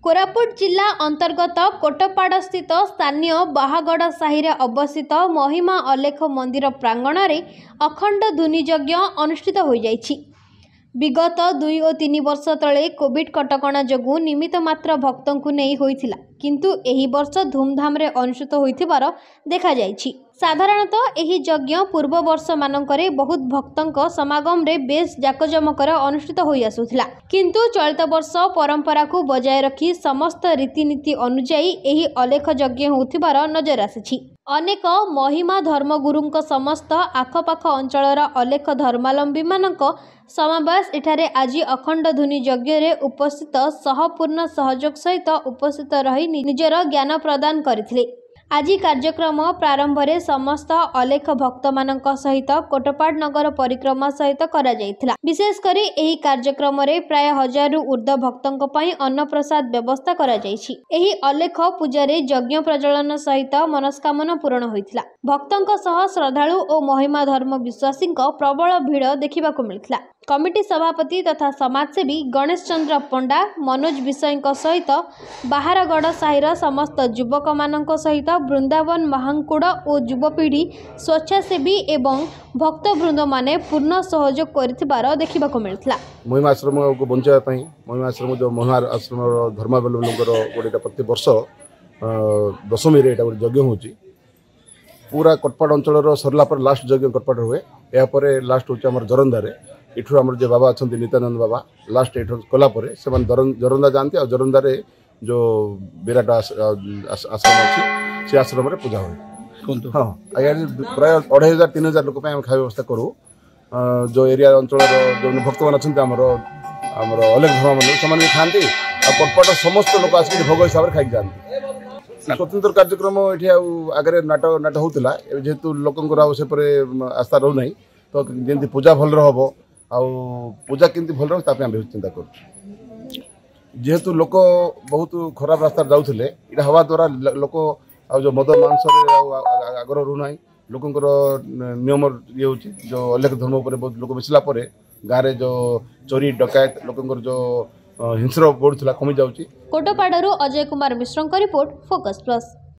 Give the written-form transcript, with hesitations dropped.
कोरापुट जिला अंतर्गत कोटपाड़ स्थित स्थानीय बाहागड़ साहि अवस्थित महिमा अलेख मंदिर प्रांगण में अखंड धूनी यज्ञ अनुष्ठित हो जाइछि। विगत 2 और 3 वर्ष तले कोविड कटकणा जोगु निमित्त मात्र भक्तों को नहीं होइथिला, किंतु एही वर्ष धूमधाम रे अनुष्ठित होइथिबार देखा जाइछि। साधारणतः एही यज्ञ पूर्व वर्ष मानकरे बहुत भक्तों समागम रे बेस जाकजमकर अनुष्ठित होई आसुथिला, किंतु चलित वर्ष परंपरा को बजाय रखी समस्त रीतिनीति अनुଯାयी एही अलेख यज्ञ होथिबार नजर आसिछि। अनेक महिमा धर्मगुरुंक समस्त आखपाख अंचलर अलेख धर्मावलंबी मानक समावेश एठारे आज अखंड धूनी यज्ञ रे उपस्थित सहपूर्ण सहयोग सहित उपस्थित रही निजर ज्ञान प्रदान करथिले। आज कार्यक्रम प्रारंभ रे समस्त अलेख भक्त मानक सहित कोटपाड़ नगर परिक्रमा सहित करा जायथिला। विशेष करी एही कार्यक्रम रे प्राय 1000 रु ऊर्ध्व भक्तों पई अन्न प्रसाद व्यवस्था करा जायछि। एही अलेख पूजा रे यज्ञ प्रज्वलन सहित मनस्कामना पूर्ण होइथिला। भक्तों सह श्रद्धालु और महिमा धर्म विश्वासी प्रबल भीड़ देखा मिलता। कमिटी सभापति तथा समाजसेवी गणेश चंद्र पंडा मनोज विषय सहित बाहारगड़ साहिर समस्त युवक मानक सहित वृंदावन महांकुड़ और युवपीढ़ी स्वेच्छासेवी एवं भक्तवृंद माने पूर्ण सहयोग कर देखा मिलता। महिमा आश्रम को बचाई महिमा आश्रम जो महिमा आश्रम धर्मावलंबी गोटे प्रति वर्ष दशमी यज्ञ हो पूरा कोटपाड़ अंचल सरला पर लास्ट यज्ञ कोटपाड़ हुए। यापर लास्ट हूँ जरंदारे इठू आम जो बाबा अच्छा नित्यानंद बाबा लास्ट ये कलापर से जरंदा जाती और जरंदारे जो विराट आश्रम अच्छी से आश्रम पूजा हुए। हाँ आज्ञा प्राय 2500-3000 लोक खाया व्यवस्था करूँ। जो एरिया अंचल जो भक्त मैंने अच्छा आमर अलेख धर्म से खाती कोटपाड़ समस्त लोक आसिक भोग हिसाब से खाई जाती। स्वतंत्र कार्यक्रम ये आगे नाट होता जेहेतु लोकंर से आस्था रोना तो जमी पूजा भल हम पूजा केमती भल रही चिंता कर जेहेतु लोक बहुत खराब रास्ता जाऊे ये हवा द्वारा लोक जो मद मांस आगर रोना लोकंर नियम ये हूँ जो अलेख धर्म पर बहुत लोक मिसला गाँव में जो चोरी डकायत लोकंर जो हिंस्र बढ़ुला कमी जाऊँगी। Kotpad Ajay Kumar Mishra report focus plus.